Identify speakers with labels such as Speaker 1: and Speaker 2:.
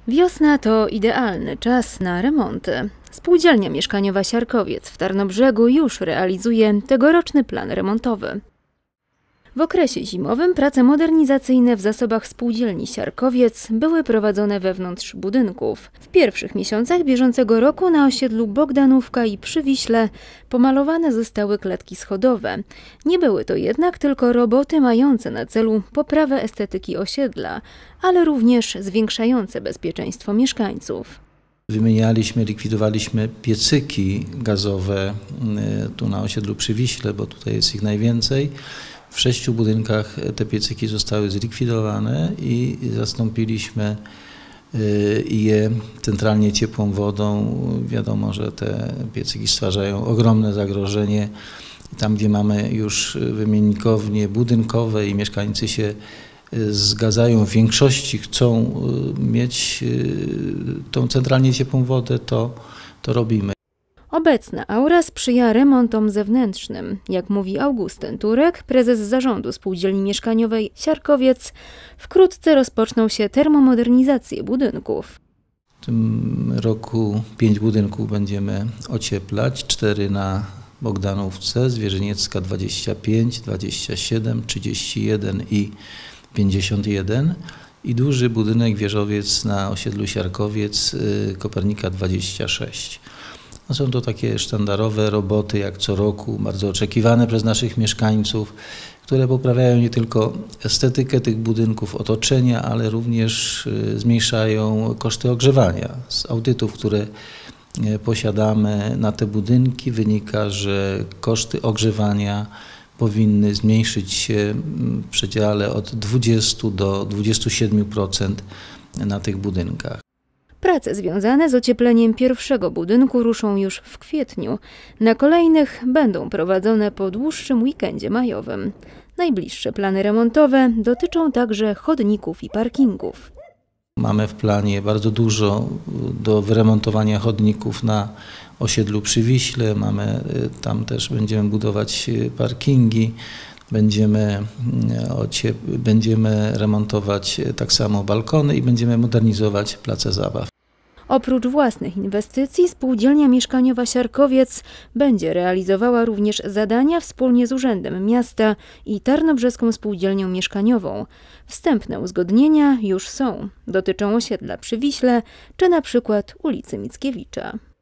Speaker 1: Wiosna to idealny czas na remonty. Spółdzielnia Mieszkaniowa Siarkowiec w Tarnobrzegu już realizuje tegoroczny plan remontowy. W okresie zimowym prace modernizacyjne w zasobach spółdzielni Siarkowiec były prowadzone wewnątrz budynków. W pierwszych miesiącach bieżącego roku na osiedlu Bogdanówka i przy Wiśle pomalowane zostały klatki schodowe. Nie były to jednak tylko roboty mające na celu poprawę estetyki osiedla, ale również zwiększające bezpieczeństwo mieszkańców.
Speaker 2: Wymienialiśmy, likwidowaliśmy piecyki gazowe tu na osiedlu przy Wiśle, bo tutaj jest ich najwięcej. W 6 budynkach te piecyki zostały zlikwidowane i zastąpiliśmy je centralnie ciepłą wodą. Wiadomo, że te piecyki stwarzają ogromne zagrożenie. Tam, gdzie mamy już wymiennikownie budynkowe i mieszkańcy się zgadzają, w większości chcą mieć tą centralnie ciepłą wodę, to robimy.
Speaker 1: Obecna aura sprzyja remontom zewnętrznym. Jak mówi Augustyn Turek, prezes zarządu Spółdzielni Mieszkaniowej Siarkowiec, wkrótce rozpoczną się termomodernizacje budynków.
Speaker 2: W tym roku 5 budynków będziemy ocieplać, 4 na Bogdanówce, Zwierzyniecka 25, 27, 31 i 51 i duży budynek wieżowiec na osiedlu Siarkowiec, Kopernika 26. Są to takie sztandarowe roboty jak co roku, bardzo oczekiwane przez naszych mieszkańców, które poprawiają nie tylko estetykę tych budynków, otoczenia, ale również zmniejszają koszty ogrzewania. Z audytów, które posiadamy na te budynki, wynika, że koszty ogrzewania powinny zmniejszyć się w przedziale od 20 do 27% na tych budynkach.
Speaker 1: Prace związane z ociepleniem pierwszego budynku ruszą już w kwietniu. Na kolejnych będą prowadzone po dłuższym weekendzie majowym. Najbliższe plany remontowe dotyczą także chodników i parkingów.
Speaker 2: Mamy w planie bardzo dużo do wyremontowania chodników na osiedlu przy Wiśle. Tam też będziemy budować parkingi. Będziemy remontować tak samo balkony i będziemy modernizować place zabaw.
Speaker 1: Oprócz własnych inwestycji Spółdzielnia Mieszkaniowa Siarkowiec będzie realizowała również zadania wspólnie z Urzędem Miasta i Tarnobrzeską Spółdzielnią Mieszkaniową. Wstępne uzgodnienia już są. Dotyczą osiedla przy Wiśle czy na przykład ulicy Mickiewicza.